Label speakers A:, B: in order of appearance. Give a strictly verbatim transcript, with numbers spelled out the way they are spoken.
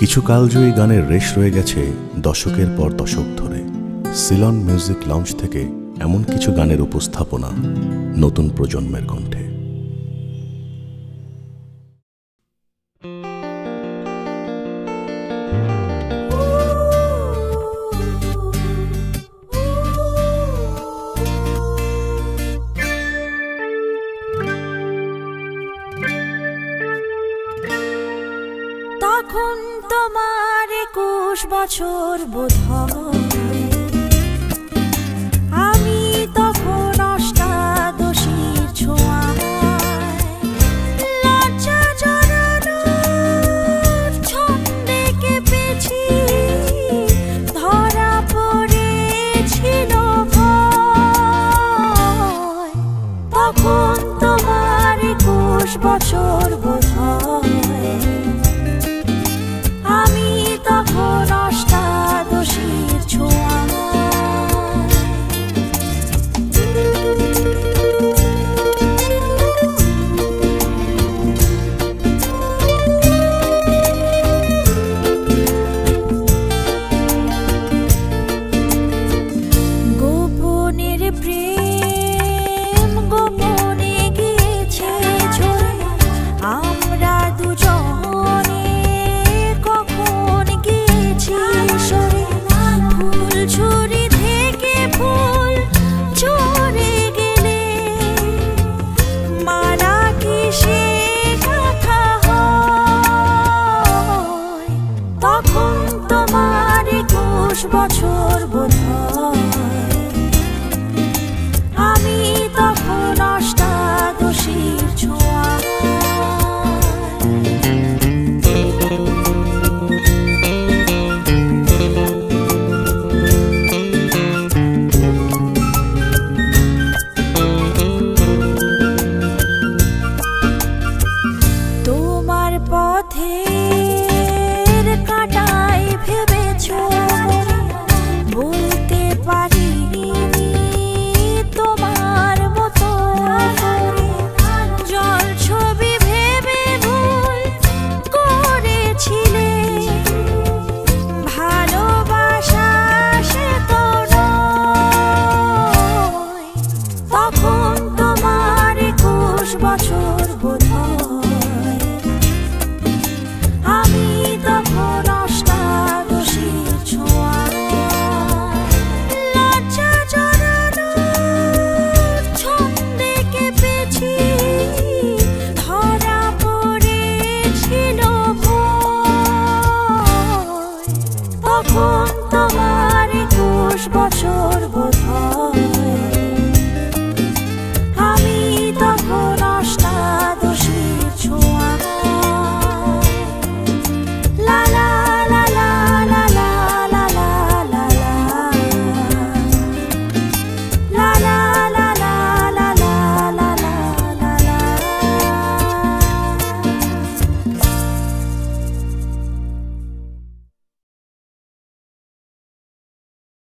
A: কিছু কালজয়ী গানের রেশ রয়ে গেছে দশকের পর দশক ধরে। সিলন মিউজিক লঞ্চ থেকে এমন কিছু গানের উপস্থাপনা নতুন প্রজন্মের কণ্ঠে।
B: তখন তোমার একুশ বছর বোধহয়, আমি তখন অষ্টাদশীর ছোঁয়ায়। লজ্জা জড়ানোর ছন্দে কেঁপেছি, ধরা পড়েছিল ভয়। তখন তোমার একুশ বছর বোধহয়, আমি তখন অষ্টাদশীর ছোঁয়ায়। গোপনের প্রেম গোপনে গিয়েছে ঝরে, আমরা দুজনে কখন গিয়েছি সরে। ফুল ছুরি থেকে ফুল ঝরে গেলে মালা কি সে কথা হয়? তখন তোমার একুশ বছর বোধহয়, আমি তখন অষ্টাদশীর ছোঁয়ায়। তোমার পথের কাঁটায় ভেবেছো বলতে পারিনি তোমার মতো জল ছবি ভেবে ভুল করেছিলে। ভালোবাসা সে তো নয়। তখন তোমার একুশ বছর বোধহয়, আমি তখন অষ্টাদশীর ছোঁয়ায়। লজ্জা জড়ানোর ছন্দে কেঁপেছি, ধরা পড়েছিল ভয়। তখন তোমার একুশ বছর বোধহয়।